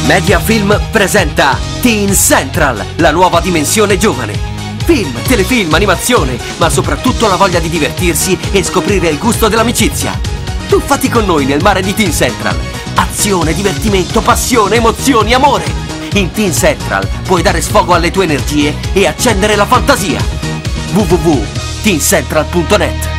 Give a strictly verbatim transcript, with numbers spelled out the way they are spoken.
Mediafilm presenta Teen Central, la nuova dimensione giovane. Film, telefilm, animazione, ma soprattutto la voglia di divertirsi e scoprire il gusto dell'amicizia. Tuffati con noi nel mare di Teen Central. Azione, divertimento, passione, emozioni, amore. In Teen Central puoi dare sfogo alle tue energie e accendere la fantasia. w w w punto teen central punto net